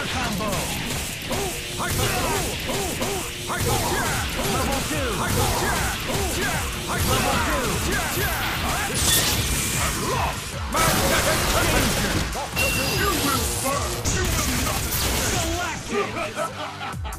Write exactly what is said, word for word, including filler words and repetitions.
Air combo! Level two! Level two! You will burn! You will not! Selected!